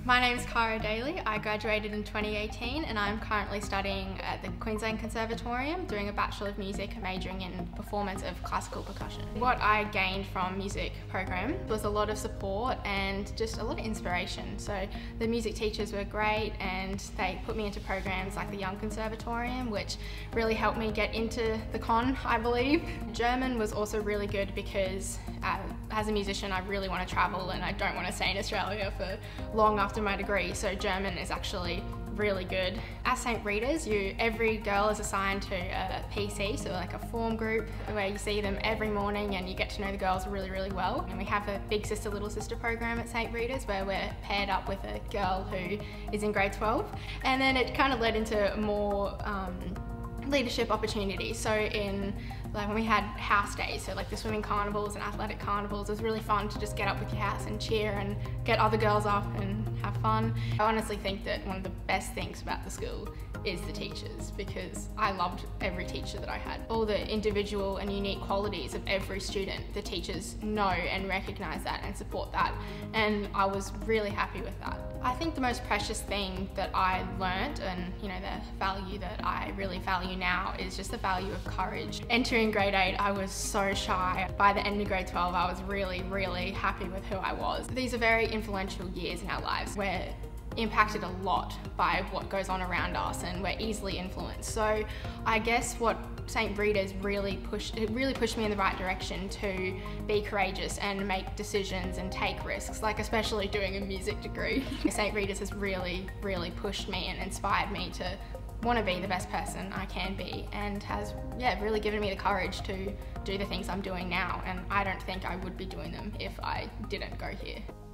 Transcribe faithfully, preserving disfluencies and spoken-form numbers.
My name is Cara. I graduated in twenty eighteen and I'm currently studying at the Queensland Conservatorium doing a Bachelor of Music majoring in performance of classical percussion. What I gained from music program was a lot of support and just a lot of inspiration. So the music teachers were great and they put me into programs like the Young Conservatorium, which really helped me get into the con, I believe. German was also really good because uh, as a musician I really want to travel and I don't want to stay in Australia for long after my degree, so German is actually really good. At St Rita's, you every girl is assigned to a P C, so like a form group where you see them every morning and you get to know the girls really, really well. And we have a big sister, little sister program at St Rita's where we're paired up with a girl who is in grade twelve. And then it kind of led into more um, leadership opportunities. So in like when we had house days, so like the swimming carnivals and athletic carnivals, it was really fun to just get up with your house and cheer and get other girls up and have fun. I honestly think that one of the best things about the school is the teachers, because I loved every teacher that I had. All the individual and unique qualities of every student, the teachers know and recognise that and support that, and I was really happy with that. I think the most precious thing that I learnt, and you know the value that I really value now, is just the value of courage. Entering grade eight, I was so shy. By the end of grade twelve, I was really, really happy with who I was. These are very influential years in our lives. We're impacted a lot by what goes on around us and we're easily influenced. So I guess what St Rita's really pushed, it really pushed me in the right direction to be courageous and make decisions and take risks, like especially doing a music degree. St Rita's has really, really pushed me and inspired me to want to be the best person I can be, and has yeah really given me the courage to do the things I'm doing now, and I don't think I would be doing them if I didn't go here.